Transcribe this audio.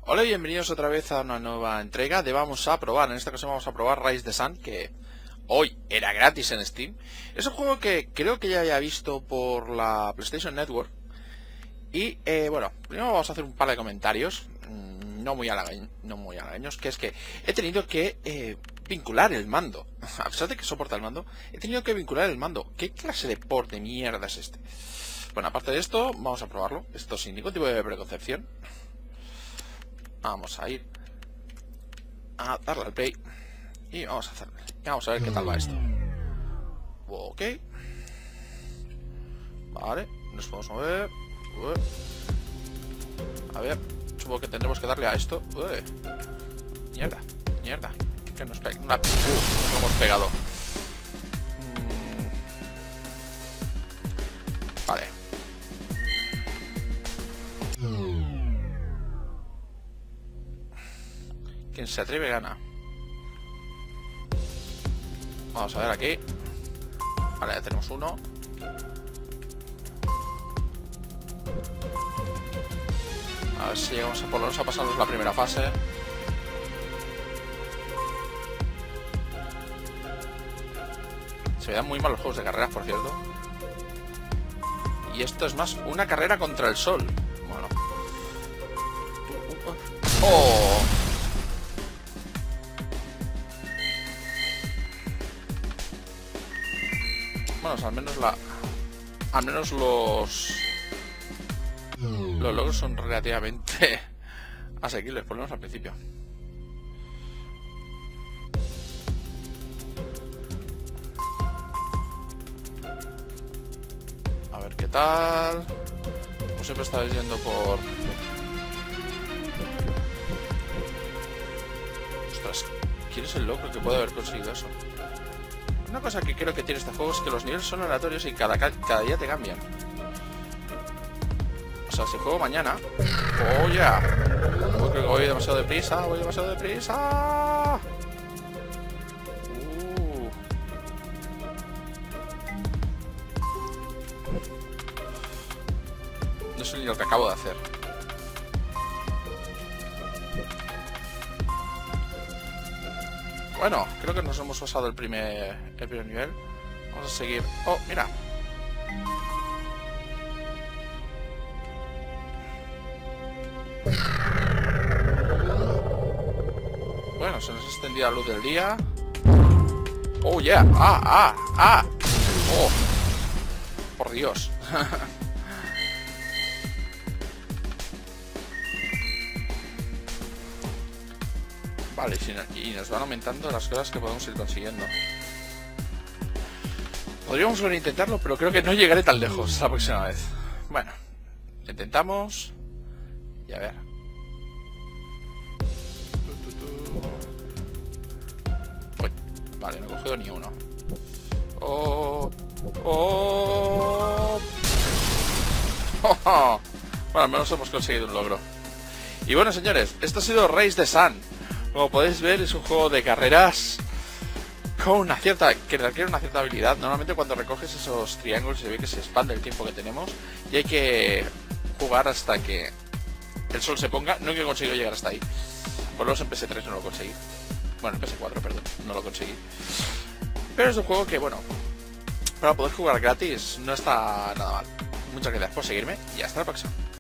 Hola y bienvenidos otra vez a una nueva entrega de Vamos a probar. En esta ocasión vamos a probar Rise the Sun, que hoy era gratis en Steam. Es un juego que creo que ya había visto por la PlayStation Network. Y bueno, primero vamos a hacer un par de comentarios, no muy halagüeños, que es que he tenido que vincular el mando. A pesar de que soporta el mando, he tenido que vincular el mando. ¿Qué clase de port de mierda es este? Bueno, aparte de esto, vamos a probarlo. Esto sin ningún tipo de preconcepción. Vamos a ir a darle al play y vamos a hacerlo. Vamos a ver qué tal va esto. Ok. Vale, nos podemos mover. A ver, supongo que tendremos que darle a esto. Mierda, mierda. Que nos pega. Lo hemos pegado. Vale. Quien se atreve gana. Vamos a ver aquí. Vale, ya tenemos uno. A ver si llegamos a por lo menos a pasarnos la primera fase. Se me dan muy mal los juegos de carreras, por cierto. Y esto es más una carrera contra el sol. Bueno. ¡Oh! Bueno, al menos los logros son relativamente asequibles, por lo menos al principio. A ver qué tal. Como siempre estáis yendo por... Ostras, ¿quién es el loco que puede haber conseguido eso? Una cosa que creo que tiene este juego es que los niveles son aleatorios y cada día te cambian. O sea, si juego mañana... ¡Oh, ya! Creo que voy demasiado deprisa, No sé ni lo que acabo de hacer. Bueno, creo que nos hemos pasado el primer nivel. Vamos a seguir. ¡Oh, mira! Bueno, se nos ha extendido la luz del día. ¡Oh, yeah! ¡Ah! ¡Oh! ¡Por Dios! Vale, y nos van aumentando las cosas que podemos ir consiguiendo. Podríamos volver a intentarlo, pero creo que no llegaré tan lejos la próxima vez. Bueno, intentamos. Y a ver. Uy, vale, no he cogido ni uno. Bueno, al menos hemos conseguido un logro. Y bueno, señores, esto ha sido Rise the Sun. Como podéis ver, es un juego de carreras con una cierta, que requiere una cierta habilidad. Normalmente cuando recoges esos triángulos se ve que se expande el tiempo que tenemos y hay que jugar hasta que el sol se ponga. No he conseguido llegar hasta ahí. Por lo menos en PS3 no lo conseguí. Bueno, en PS4, perdón, no lo conseguí. Pero es un juego que, bueno, para poder jugar gratis no está nada mal. Muchas gracias por seguirme y hasta la próxima.